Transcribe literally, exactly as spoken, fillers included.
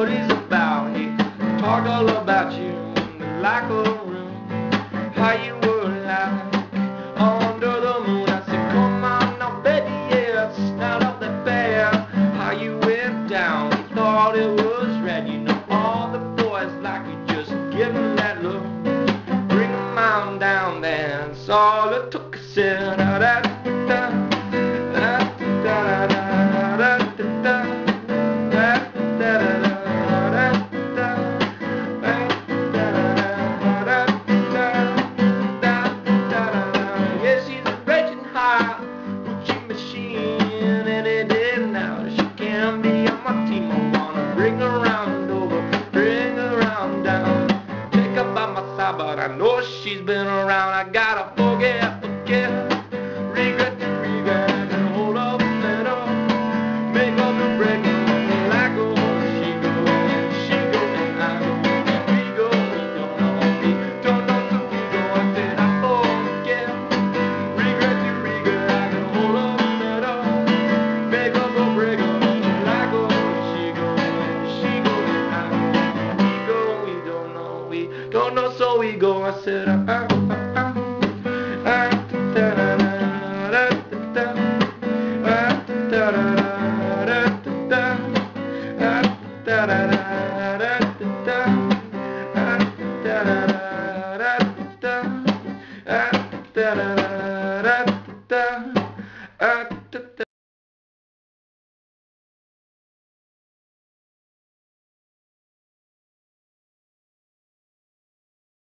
what he's about. He talked all about you in the locker room, how you were like under the moon. I said, come on now, baby, yeah, it's not all that bad. How you went down, you thought it was red. You know all the boys like you, just give them that look. Bring them on down there, that's all it took. I said, da da da da da da da da da. But I know she's been around. I gotta forget, forget, regret to regret, and hold up, let up, make up the break. When I go, she go, she go, and I go, we go, we don't know, we don't know till we go. I said I forget, regret to regret, and hold up, let up, make up the break. When I go, she go, she go, and I go, we go, we don't know, we don't know, so we go. I said, uh, uh.